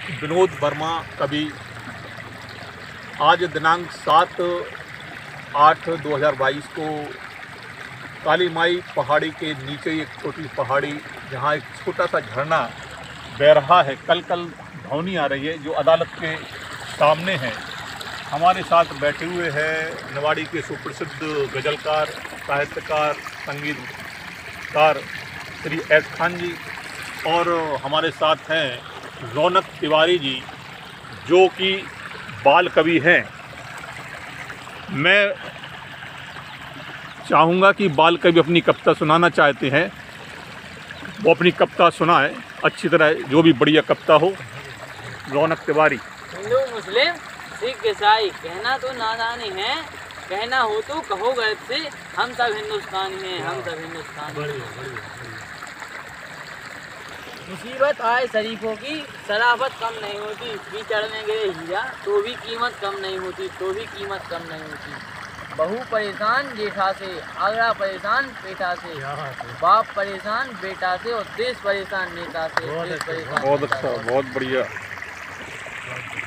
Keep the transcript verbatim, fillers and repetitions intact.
विनोद वर्मा कवि आज दिनांक सात आठ दो हज़ार बाईस को काली माई पहाड़ी के नीचे एक छोटी पहाड़ी जहाँ एक छोटा सा झरना बह रहा है, कल कल ध्वनि आ रही है, जो अदालत के सामने है। हमारे साथ बैठे हुए हैं निवाड़ी के सुप्रसिद्ध गज़लकार, साहित्यकार, संगीतकार श्री एस खान जी, और हमारे साथ हैं रौनक तिवारी जी जो कि बाल कवि हैं। मैं चाहूँगा कि बाल कवि अपनी कविता सुनाना चाहते हैं, वो अपनी कविता सुनाए अच्छी तरह, जो भी बढ़िया कविता हो। रौनक तिवारी। हिंदू मुस्लिम सिख ईसाई कहना तो नादानी है, कहना हो तो कहो गर्व से हम सब हिंदुस्तानी हैं, हम सब हिंदुस्तानी हैं। मुसीबत आए शरीफों की शराफत कम नहीं होती, कीचड़ में गिरे हीरा तो भी कीमत कम नहीं होती, तो भी कीमत कम नहीं होती। बहू परेशान जेठा से, आगरा परेशान पेठा से, बाप परेशान बेटा से और देश परेशान नेता से। बहुत अच्छा, बहुत बढ़िया।